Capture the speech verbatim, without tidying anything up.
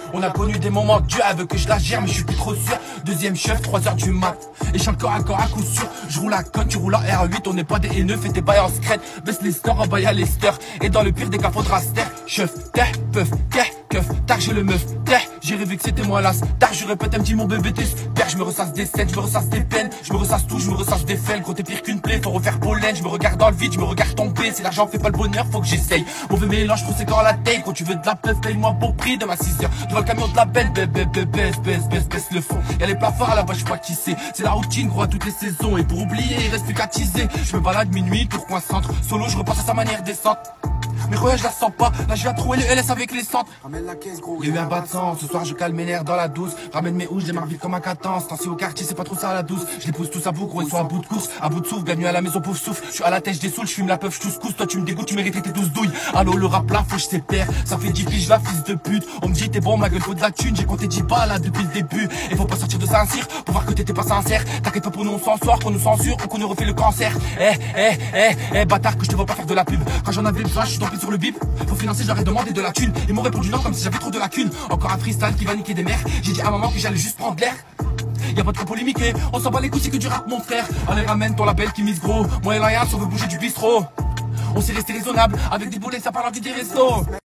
On a connu des moments, Dieu veut que je la gère, mais je suis plus trop sûr. Deuxième chef, trois heures du mat. Et je suis encore à corps à coup sûr. Je roule à côte, tu roules en R huit, on n'est pas des haineux, fais tes bails en secrète. Baisse les stores, en bail à l'ester. Et dans le pire des cas, faudra se taire. Chef, terre, peuf, terre, keuf, tard j'ai le meuf, terre. J'ai rêvé que c'était moi las. Tard je répète, un petit mon bébé t'espère. Je me ressasse des scènes, je me ressasse des peines. Je me ressasse tout, je me ressasse des faits. Gros t'es pire qu'une plaie, faut refaire pollen. Je me regarde dans le vide, je me regarde tomber. Si l'argent fait pas le bonheur, faut que j'essaye. Mauvais mélange, conséquent à la taille. Quand tu veux de la peuf, paye-moi bon prix de ma six heures. Devant le camion de la belle, baisse, baisse, baisse, baisse, baisse, baisse le fond. Y'a les plafards là-bas, je sais pas qui c'est. C'est la routine, gros, à toutes les saisons. Et pour oublier, il reste plus qu'à teaser. Je me balade minuit, tour coin centre. Solo, je repasse à sa manière décente. Mais ouais, je la sens pas. Là, je viens trouver les L S avec les centres. Ramène la caisse, gros. Y'a eu un bas de sang. Ce soir, je calme mes nerfs dans la douce. Ramène mes houches, je démarre vite comme un cadence. Tant si au quartier, c'est pas trop ça à la douce. Je les pousse tous à bout, gros, ils sont à bout de course. À bout de souffle, bienvenue à la maison, pauvre souffle. Je suis à la tête, je dessoules, je fume la peuf, je tous cousse. Toi, tu me dégoûtes, tu mérites tes douze douilles. Allô, le rap là, faut que je sépare. Ça fait dix piges, la fils de pute. On me dit, t'es bon, ma gueule, faut de la thune. J'ai compté dix balles là depuis le début. Et faut pas sortir de Saint-Cyr pour voir que t'étais pas sincère. T'inquiète pas pour nous, on s'en sort, qu'on nous censure ou qu'on nous refait le cancer. Eh, eh, eh, eh, bâtard, que je te vois pas faire de la pub. Quand j'en avais besoin, je suis tombé sur le bip. Faut financer, je leur ai demandé de la thune. Ils m'ont répondu non comme si j'avais trop de lacunes. Encore un freestyle qui va niquer des mères. J'ai dit à maman que j'allais juste prendre l'air. Y'a pas de quoi polémiquer, on s'en bat les couilles, c'est que du rap mon frère. Allez ramène ton label qui mise gros. Moi et Lion, on veut bouger du bistrot. On s'est resté raisonnable, avec des boulets ça parle en des restos.